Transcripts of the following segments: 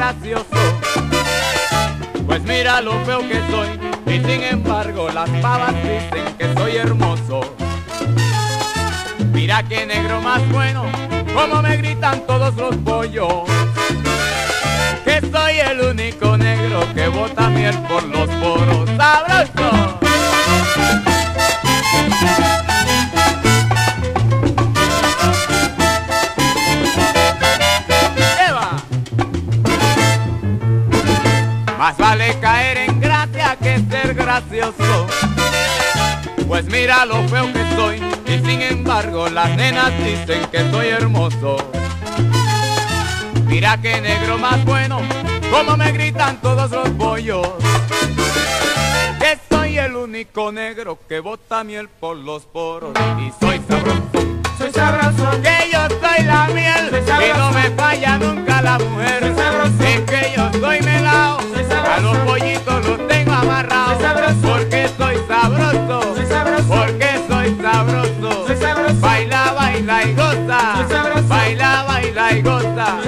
gracioso. Pues mira lo feo que soy, y sin embargo las pavas dicen que soy hermoso. Mira qué negro más bueno, como me gritan todos los pollos, que soy el único negro que bota miel por los poros. ¡Sabroso! Más vale caer en gracia que ser gracioso. Pues mira lo feo que soy, y sin embargo las nenas dicen que soy hermoso. Mira qué negro más bueno, como me gritan todos los pollos, que soy el único negro que bota miel por los poros. Y soy sabroso, que yo soy la miel, y no me falla nunca la mujer. Es que yo soy melao, a los pollitos los tengo amarrados, porque soy sabroso, porque soy sabroso. Baila, baila y goza, baila, baila y goza.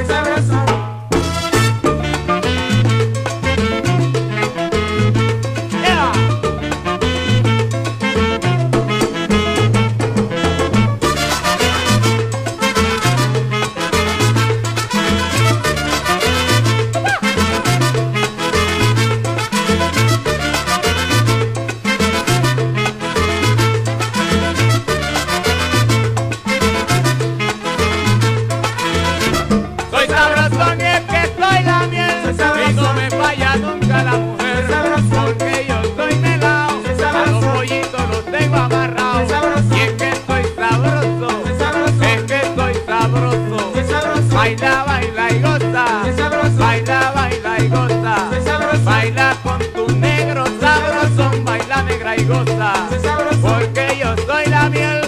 Y no me falla nunca la mujer, porque yo soy melao, a los pollitos los tengo amarrados. Y es que soy sabroso, es que soy sabroso. Baila, baila y goza, baila, baila y goza. Baila con tu negro sabrosón, baila negra y goza, porque yo soy la miel.